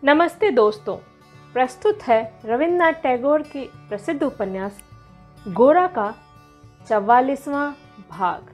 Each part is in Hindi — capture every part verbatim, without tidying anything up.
नमस्ते दोस्तों, प्रस्तुत है रविन्द्रनाथ टैगोर की प्रसिद्ध उपन्यास गोरा का चौवालीसवां भाग।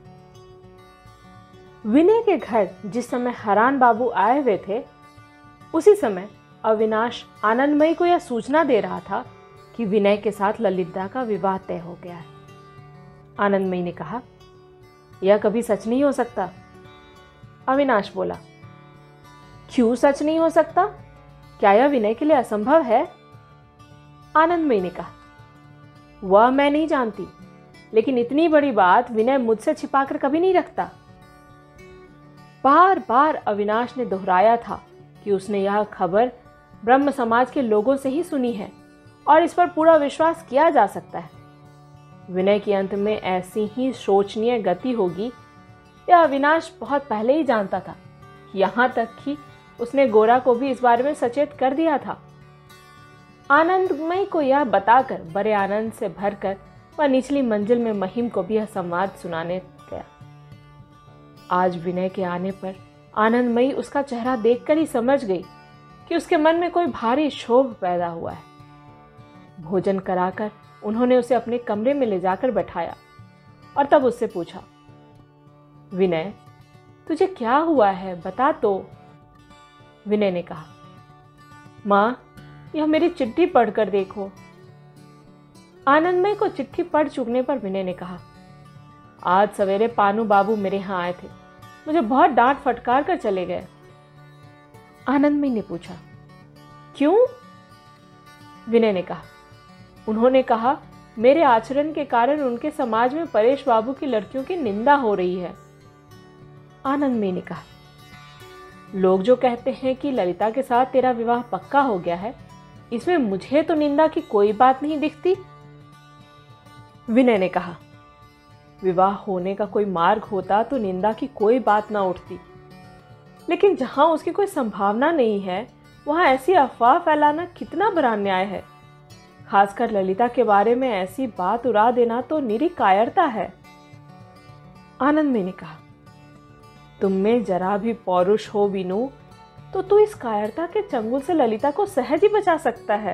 विनय के घर जिस समय हरान बाबू आए हुए थे, उसी समय अविनाश आनंदमयी को यह सूचना दे रहा था कि विनय के साथ ललिता का विवाह तय हो गया है। आनंदमयी ने कहा, यह कभी सच नहीं हो सकता। अविनाश बोला, क्यों सच नहीं हो सकता? क्या यह विनय के लिए असंभव है? आनंदमयी ने कहा, वह मैं नहीं जानती, लेकिन इतनी बड़ी बात विनय मुझसे छिपाकर कभी नहीं रखता। बार बार अविनाश ने दोहराया था कि उसने यह खबर ब्रह्म समाज के लोगों से ही सुनी है और इस पर पूरा विश्वास किया जा सकता है। विनय के अंत में ऐसी ही शोचनीय गति होगी, यह अविनाश बहुत पहले ही जानता था। यहां तक कि उसने गोरा को भी इस बारे में सचेत कर दिया था। आनंदमयी को यह बताकर बड़े आनंद से भरकर वह निचली मंजिल में महिम को भी यह संवाद सुनाने गया। आज विनय के आने पर आनंदमयी उसका चेहरा देखकर ही समझ गई कि उसके मन में कोई भारी क्षोभ पैदा हुआ है। भोजन कराकर उन्होंने उसे अपने कमरे में ले जाकर बैठाया और तब उससे पूछा, विनय, तुझे क्या हुआ है, बता तो। विनय ने कहा, मां, यह मेरी चिट्ठी पढ़कर देखो। आनंदमयी को चिट्ठी पढ़ चुकने पर विनय ने कहा, आज सवेरे पानू बाबू मेरे यहां आए थे, मुझे बहुत डांट फटकार कर चले गए। आनंदमयी ने पूछा, क्यों? विनय ने कहा, उन्होंने कहा मेरे आचरण के कारण उनके समाज में परेश बाबू की लड़कियों की निंदा हो रही है। आनंदमयी ने कहा, लोग जो कहते हैं कि ललिता के साथ तेरा विवाह पक्का हो गया है, इसमें मुझे तो निंदा की कोई बात नहीं दिखती। विनय ने कहा, विवाह होने का कोई मार्ग होता तो निंदा की कोई बात ना उठती, लेकिन जहां उसकी कोई संभावना नहीं है, वहां ऐसी अफवाह फैलाना कितना बड़ा अन्याय है। खासकर ललिता के बारे में ऐसी बात उड़ा देना तो निरी कायरता है। आनंदमयी ने कहा, तुम में जरा भी पौरुष हो विनु, तो तू इस कायरता के चंगुल से ललिता को सहज ही बचा सकता है।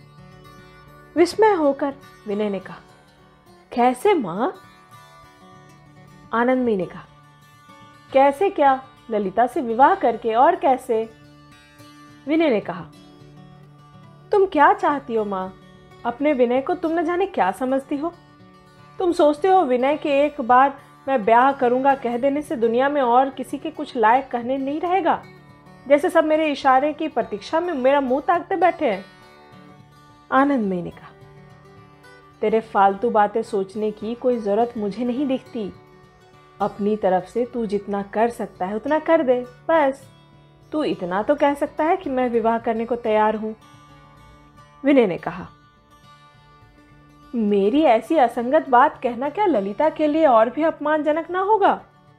विस्मय होकर विनय ने कहा, कैसे मां? आनंदमयी ने कहा, कैसे क्या, ललिता से विवाह करके, और कैसे? विनय ने कहा, तुम क्या चाहती हो मां? अपने विनय को तुम न जाने क्या समझती हो। तुम सोचते हो विनय के एक बार मैं ब्याह करूंगा कह देने से दुनिया में और किसी के कुछ लायक कहने नहीं रहेगा, जैसे सब मेरे इशारे की प्रतीक्षा में मेरा मुंह ताकते बैठे हैं। आनंदमयी ने कहा, तेरे फालतू बातें सोचने की कोई जरूरत मुझे नहीं दिखती। अपनी तरफ से तू जितना कर सकता है उतना कर दे, बस। तू इतना तो कह सकता है कि मैं विवाह करने को तैयार हूं। विनय ने कहा, मेरी ऐसी असंगत बात कहना क्या ललिता के लिए और भी अपमानजनक ना होगा?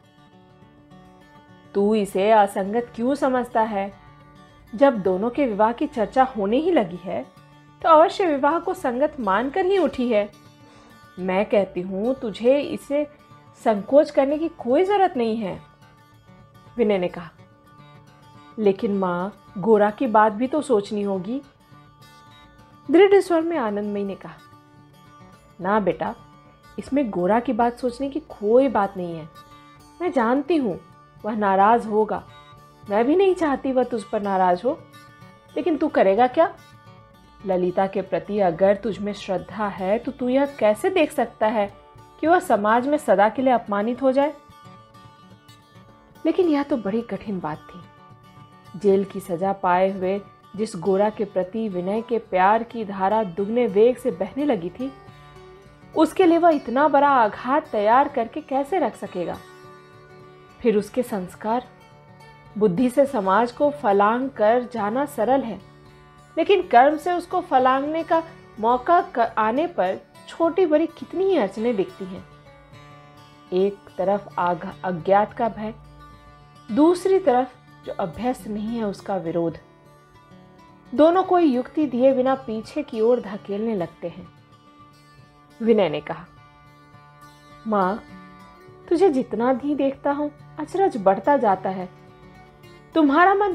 तू इसे असंगत क्यों समझता है? जब दोनों के विवाह की चर्चा होने ही लगी है, तो अवश्य विवाह को संगत मानकर ही उठी है। मैं कहती हूं, तुझे इसे संकोच करने की कोई जरूरत नहीं है। विनय ने कहा, लेकिन मां, गोरा की बात भी तो सोचनी होगी। दृढ़ स्वर में आनंदमयी ने कहा, ना बेटा, इसमें गोरा की बात सोचने की कोई बात नहीं है। मैं जानती हूं वह नाराज होगा, मैं भी नहीं चाहती वह तुझ पर नाराज हो, लेकिन तू करेगा क्या? ललिता के प्रति अगर तुझ में श्रद्धा है तो तू यह कैसे देख सकता है कि वह समाज में सदा के लिए अपमानित हो जाए? लेकिन यह तो बड़ी कठिन बात थी। जेल की सजा पाए हुए जिस गोरा के प्रति विनय के प्यार की धारा दुगने वेग से बहने लगी थी, उसके लिए वह इतना बड़ा आघात तैयार करके कैसे रख सकेगा? फिर उसके संस्कार, बुद्धि से समाज को फलांग कर जाना सरल है, लेकिन कर्म से उसको फलांगने का मौका आने पर छोटी बड़ी कितनी ही अड़चनें दिखती हैं। एक तरफ आग अज्ञात का भय, दूसरी तरफ जो अभ्यस्त नहीं है उसका विरोध। दोनों कोई युक्ति दिए बिना पीछे की ओर धकेलने लगते हैं। विनय ने कहा, मां, तुझे जितना भी देखता हूं अचरज बढ़ता जाता है। तुम्हारा मन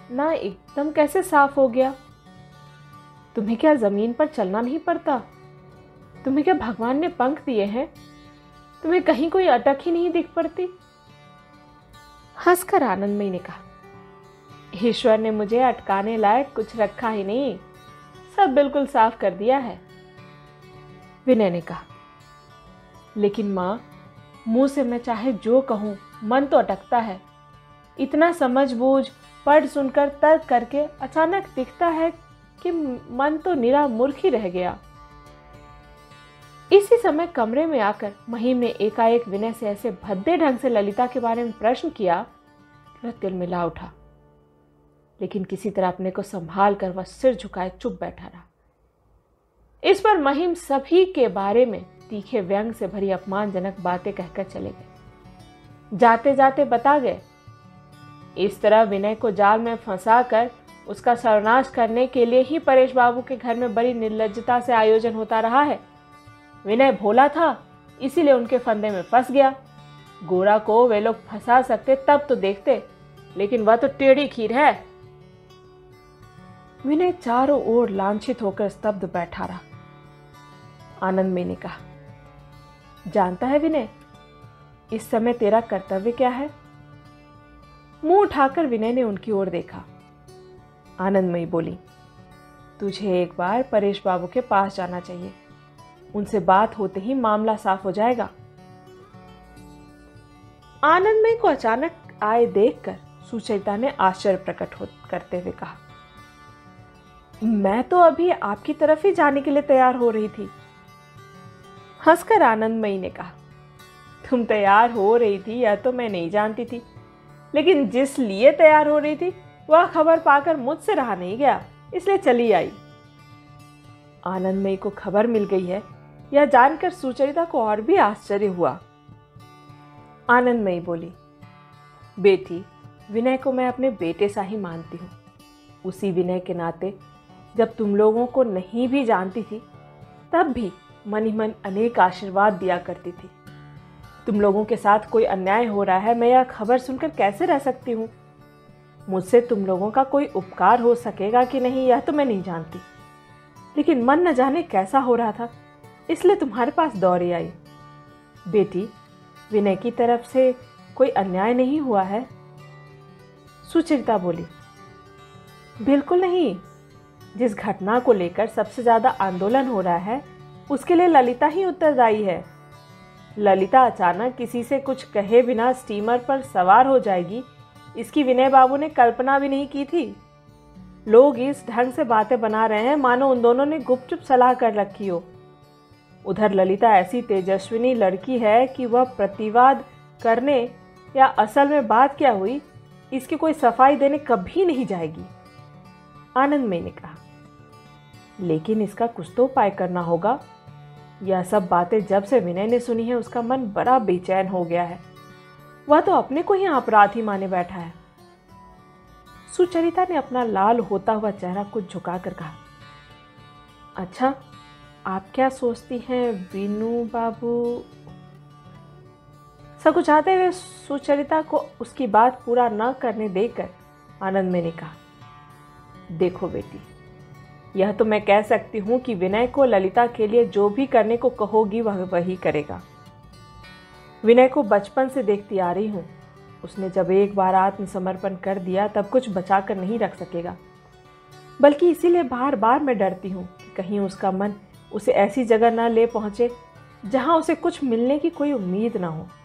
ना एकदम कैसे साफ हो गया? तुम्हें क्या जमीन पर चलना नहीं पड़ता? तुम्हें क्या भगवान ने पंख दिए हैं? तुम्हें कहीं कोई अटक ही नहीं दिख पड़ती? हंसकर आनंदमयी ने कहा, ईश्वर ने मुझे अटकाने लायक कुछ रखा ही नहीं, सब बिल्कुल साफ कर दिया है। विनय ने कहा, लेकिन माँ, मुंह से मैं चाहे जो कहूं, मन तो अटकता है। इतना समझ बूझ पढ़ सुनकर तर्क करके अचानक दिखता है कि मन तो निरा मूर्ख ही रह गया। इसी समय कमरे में आकर महिम ने एकाएक विनय से ऐसे भद्दे ढंग से ललिता के बारे में प्रश्न किया कि वह तिलमिला उठा, लेकिन किसी तरह अपने को संभाल कर वह सिर झुकाए चुप बैठा रहा। इस पर महिम सभी के बारे में तीखे व्यंग से भरी अपमानजनक बातें कहकर चले गए। जाते जाते बता गए, इस तरह विनय को जाल में फंसाकर उसका सर्वनाश करने के लिए ही परेश बाबू के घर में बड़ी निर्लज्जता से आयोजन होता रहा है। विनय भोला था, इसीलिए उनके फंदे में फंस गया। गोरा को वे लोग फंसा सकते तब तो देखते, लेकिन वह तो टेढ़ी खीर है। विनय चारों ओर लांछित होकर स्तब्ध बैठा रहा। आनंदमयी ने कहा, जानता है विनय, इस समय तेरा कर्तव्य क्या है? मुंह उठाकर विनय ने उनकी ओर देखा। आनंदमयी बोली, तुझे एक बार परेश बाबू के पास जाना चाहिए, उनसे बात होते ही मामला साफ हो जाएगा। आनंदमयी को अचानक आए देखकर सुचरिता ने आश्चर्य प्रकट हो करते हुए कहा, मैं तो अभी आपकी तरफ ही जाने के लिए तैयार हो रही थी। हंसकर आनंदमयी ने कहा, तुम तैयार हो रही थी यह तो मैं नहीं जानती थी, लेकिन जिस लिए तैयार हो रही थी वह खबर पाकर मुझसे रहा नहीं गया, इसलिए चली आई। आनंदमयी को खबर मिल गई है यह जानकर सुचरिता को और भी आश्चर्य हुआ। आनंदमयी बोली, बेटी, विनय को मैं अपने बेटे सा ही मानती हूँ। उसी विनय के नाते जब तुम लोगों को नहीं भी जानती थी तब भी मन ही मन अनेक आशीर्वाद दिया करती थी। तुम लोगों के साथ कोई अन्याय हो रहा है, मैं यह खबर सुनकर कैसे रह सकती हूँ? मुझसे तुम लोगों का कोई उपकार हो सकेगा कि नहीं यह तो मैं नहीं जानती, लेकिन मन न जाने कैसा हो रहा था, इसलिए तुम्हारे पास दौड़ी आई। बेटी, विनय की तरफ से कोई अन्याय नहीं हुआ है? सुचरिता बोली, बिल्कुल नहीं। जिस घटना को लेकर सबसे ज्यादा आंदोलन हो रहा है उसके लिए ललिता ही उत्तरदायी है। ललिता अचानक किसी से कुछ कहे बिना स्टीमर पर सवार हो जाएगी, इसकी विनय बाबू ने कल्पना भी नहीं की थी। लोग इस ढंग से बातें बना रहे हैं मानो उन दोनों ने गुपचुप सलाह कर रखी हो। उधर ललिता ऐसी तेजस्विनी लड़की है कि वह प्रतिवाद करने या असल में बात क्या हुई इसकी कोई सफाई देने कभी नहीं जाएगी। आनंदमयी ने कहा, लेकिन इसका कुछ तो उपाय करना होगा। यह सब बातें जब से विनय ने सुनी है उसका मन बड़ा बेचैन हो गया है। वह तो अपने को ही अपराधी माने बैठा है। सुचरिता ने अपना लाल होता हुआ चेहरा कुछ झुकाकर कहा, अच्छा, आप क्या सोचती हैं वीनू बाबू? सकुचाते हुए सुचरिता को उसकी बात पूरा न करने देकर आनंदमयी ने कहा, देखो बेटी, यह तो मैं कह सकती हूं कि विनय को ललिता के लिए जो भी करने को कहोगी वह वही करेगा। विनय को बचपन से देखती आ रही हूं, उसने जब एक बार आत्मसमर्पण कर दिया तब कुछ बचा कर नहीं रख सकेगा। बल्कि इसीलिए बार बार मैं डरती हूं कि कहीं उसका मन उसे ऐसी जगह न ले पहुंचे जहां उसे कुछ मिलने की कोई उम्मीद ना हो।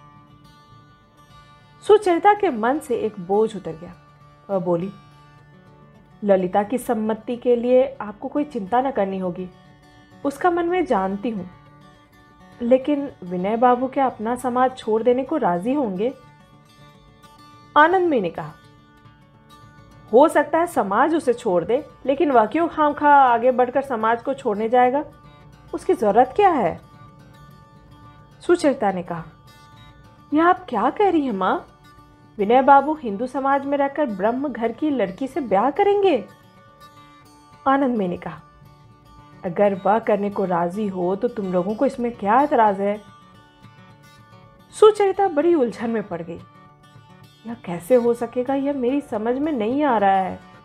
सुचरिता के मन से एक बोझ उतर गया। वह बोली, ललिता की सम्मति के लिए आपको कोई चिंता न करनी होगी, उसका मन मैं जानती हूं। लेकिन विनय बाबू क्या अपना समाज छोड़ देने को राजी होंगे? आनंदमयी ने कहा, हो सकता है समाज उसे छोड़ दे, लेकिन वह क्यों खामखा आगे बढ़कर समाज को छोड़ने जाएगा? उसकी जरूरत क्या है? सुचरिता ने कहा, यह आप क्या कह रही हैं माँ? विनय बाबू हिंदू समाज में रहकर ब्रह्म घर की लड़की से ब्याह करेंगे? आनंदमयी ने कहा, अगर वह करने को राजी हो तो तुम लोगों को इसमें क्या एतराज है? सुचरिता बड़ी उलझन में पड़ गई। यह कैसे हो सकेगा, यह मेरी समझ में नहीं आ रहा है।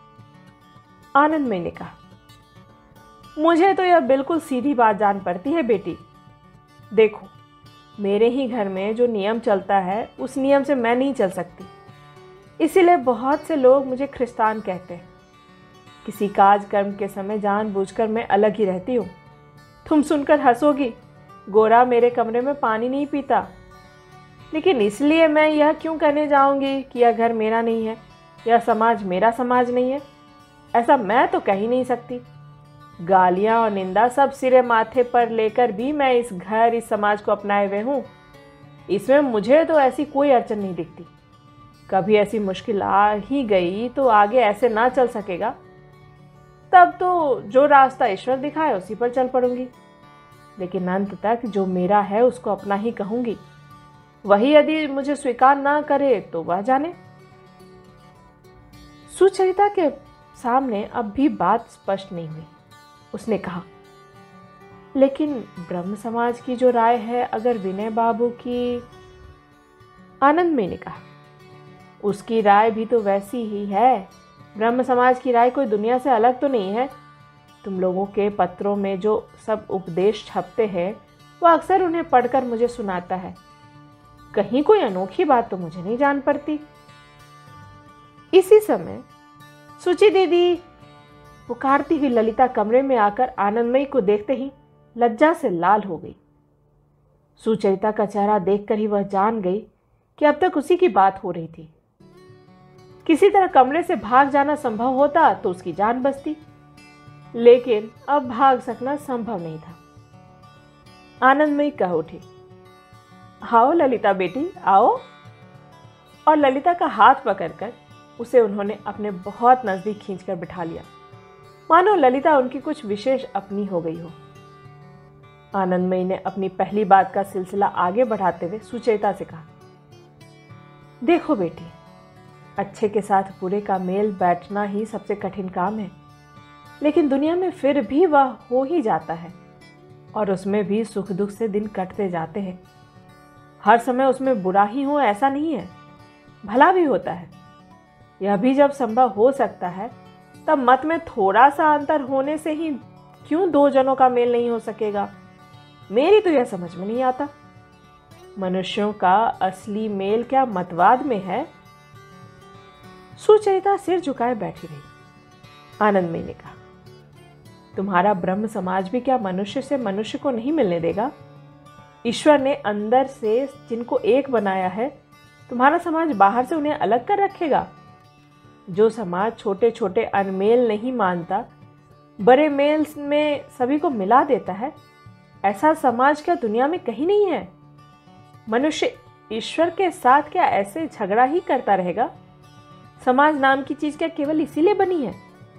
आनंदमयी ने कहा, मुझे तो यह बिल्कुल सीधी बात जान पड़ती है बेटी। देखो, मेरे ही घर में जो नियम चलता है उस नियम से मैं नहीं चल सकती। इसीलिए बहुत से लोग मुझे ख्रिस्तान कहते हैं। किसी काज कर्म के समय जानबूझकर मैं अलग ही रहती हूँ। तुम सुनकर हंसोगी, गोरा मेरे कमरे में पानी नहीं पीता। लेकिन इसलिए मैं यह क्यों कहने जाऊंगी कि यह घर मेरा नहीं है, यह समाज मेरा समाज नहीं है? ऐसा मैं तो कह ही नहीं सकती। गालियां और निंदा सब सिरे माथे पर लेकर भी मैं इस घर, इस समाज को अपनाए हुए हूँ। इसमें मुझे तो ऐसी कोई अड़चन नहीं दिखती। कभी ऐसी मुश्किल आ ही गई तो आगे ऐसे ना चल सकेगा, तब तो जो रास्ता ईश्वर दिखाए उसी पर चल पड़ूंगी। लेकिन अंत तक जो मेरा है उसको अपना ही कहूंगी। वही यदि मुझे स्वीकार ना करे तो वह जाने। सुचरिता के सामने अब भी बात स्पष्ट नहीं हुई। उसने कहा, लेकिन ब्रह्म समाज की जो राय है, अगर विनय बाबू की। आनंदमयी ने कहा, उसकी राय भी तो वैसी ही है। ब्रह्म समाज की राय कोई दुनिया से अलग तो नहीं है। तुम लोगों के पत्रों में जो सब उपदेश छपते हैं वह अक्सर उन्हें पढ़कर मुझे सुनाता है। कहीं कोई अनोखी बात तो मुझे नहीं जान पड़ती। इसी समय सुचि दीदी पुकारती हुई ललिता कमरे में आकर आनंदमयी को देखते ही लज्जा से लाल हो गई। सुचरिता का चेहरा देखकर ही वह जान गई कि अब तक उसी की बात हो रही थी। किसी तरह कमरे से भाग जाना संभव होता तो उसकी जान बचती, लेकिन अब भाग सकना संभव नहीं था। आनंदमयी कह उठी, आओ ललिता बेटी, आओ। और ललिता का हाथ पकड़कर उसे उन्होंने अपने बहुत नजदीक खींचकर बिठा लिया, मानो ललिता उनकी कुछ विशेष अपनी हो गई हो। आनंदमयी ने अपनी पहली बात का सिलसिला आगे बढ़ाते हुए सुचरिता से कहा, देखो बेटी, अच्छे के साथ बुरे का मेल बैठना ही सबसे कठिन काम है। लेकिन दुनिया में फिर भी वह हो ही जाता है, और उसमें भी सुख दुख से दिन कटते जाते हैं। हर समय उसमें बुरा ही हो ऐसा नहीं है, भला भी होता है। यह भी जब संभव हो सकता है, तब मत में थोड़ा सा अंतर होने से ही क्यों दो जनों का मेल नहीं हो सकेगा? मेरी तो यह समझ में नहीं आता। मनुष्यों का असली मेल क्या मतवाद में है? सुचरिता सिर झुकाए बैठी रही। आनंदमयी ने कहा, तुम्हारा ब्रह्म समाज भी क्या मनुष्य से मनुष्य को नहीं मिलने देगा? ईश्वर ने अंदर से जिनको एक बनाया है, तुम्हारा समाज बाहर से उन्हें अलग कर रखेगा? जो समाज छोटे छोटे अनमेल नहीं मानता, बड़े मेल में सभी को मिला देता है, ऐसा समाज क्या दुनिया में कहीं नहीं है? मनुष्य ईश्वर के साथ क्या ऐसे झगड़ा ही करता रहेगा? समाज नाम की चीज क्या केवल इसीलिए बनी है?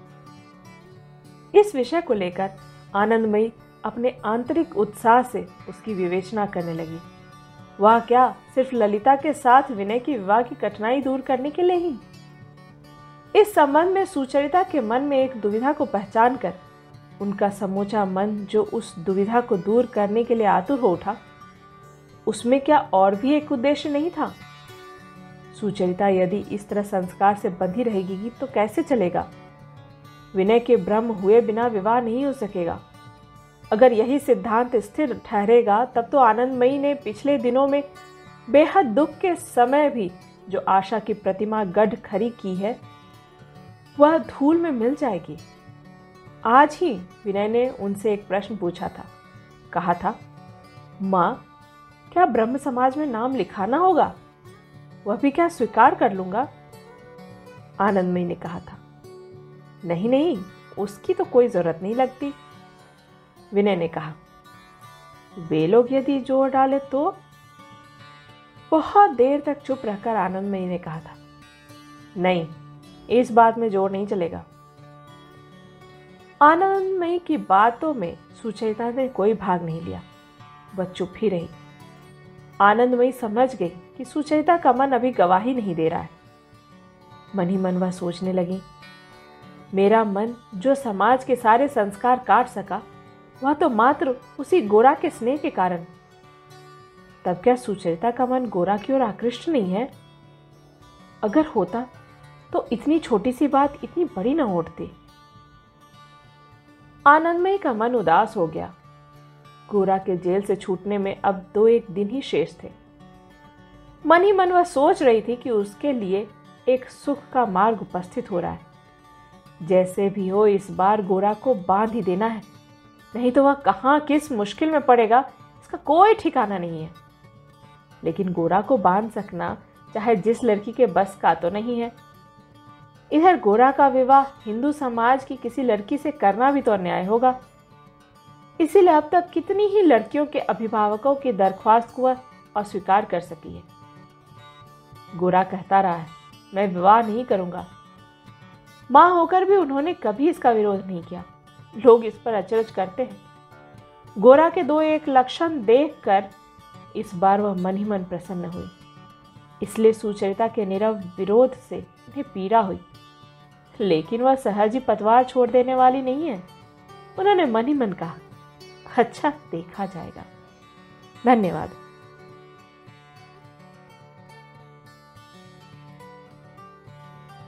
इस विषय को लेकर आनंदमयी अपने आंतरिक उत्साह से उसकी विवेचना करने लगी। वह क्या सिर्फ ललिता के साथ विनय की विवाह की कठिनाई दूर करने के लिए ही? इस संबंध में सुचरिता के मन में एक दुविधा को पहचान कर उनका समूचा मन जो उस दुविधा को दूर करने के लिए आतुर हो उठा, उसमें क्या और भी एक उद्देश्य नहीं था? सुचरिता यदि इस तरह संस्कार से बंधी रहेगी तो कैसे चलेगा? विनय के ब्रह्म हुए बिना विवाह नहीं हो सकेगा। अगर यही सिद्धांत स्थिर ठहरेगा, तब तो आनंदमयी ने पिछले दिनों में बेहद दुख के समय भी जो आशा की प्रतिमा गढ़ खड़ी की है, वह धूल में मिल जाएगी। आज ही विनय ने उनसे एक प्रश्न पूछा था। कहा था, माँ, क्या ब्रह्म समाज में नाम लिखाना होगा? वह भी क्या स्वीकार कर लूंगा? आनंदमयी ने कहा था, नहीं नहीं, उसकी तो कोई जरूरत नहीं लगती। विनय ने कहा, वे लोग यदि जोर डाले तो? बहुत देर तक चुप रहकर आनंदमयी ने कहा था, नहीं, इस बात में जोर नहीं चलेगा। आनंदमयी की बातों में सुचरिता ने कोई भाग नहीं लिया, वह चुप ही रही। आनंदमयी समझ गई कि सुचरिता का मन अभी गवाही नहीं दे रहा है। मन ही मन वह सोचने लगी, मेरा मन जो समाज के सारे संस्कार काट सका, वह तो मात्र उसी गोरा के स्नेह के कारण। तब क्या सुचरिता का मन गोरा की ओर आकृष्ट नहीं है? अगर होता तो इतनी छोटी सी बात इतनी बड़ी ना उठती। आनंदमयी का मन उदास हो गया। गोरा के जेल से छूटने में अब दो एक दिन ही शेष थे। मन ही मन वह सोच रही थी कि उसके लिए एक सुख का मार्ग उपस्थित हो रहा है। जैसे भी हो इस बार गोरा को बांध ही देना है, नहीं तो वह कहाँ किस मुश्किल में पड़ेगा इसका कोई ठिकाना नहीं है। लेकिन गोरा को बांध सकना चाहे जिस लड़की के बस का तो नहीं है। इधर गोरा का विवाह हिंदू समाज की किसी लड़की से करना भी तो अन्याय होगा। इसीलिए अब तक कितनी ही लड़कियों के अभिभावकों की दरख्वास्त को वह अस्वीकार कर सकी है। गोरा कहता रहा है, मैं विवाह नहीं करूंगा। मां होकर भी उन्होंने कभी इसका विरोध नहीं किया। लोग इस पर अचरज करते हैं। गोरा के दो एक लक्षण देखकर इस बार वह मन ही मन प्रसन्न हुई। इसलिए सुचरिता के नीरव विरोध से उन्हें पीड़ा हुई। लेकिन वह सहज ही पतवार छोड़ देने वाली नहीं है। उन्होंने मन ही मन कहा, अच्छा देखा जाएगा। धन्यवाद।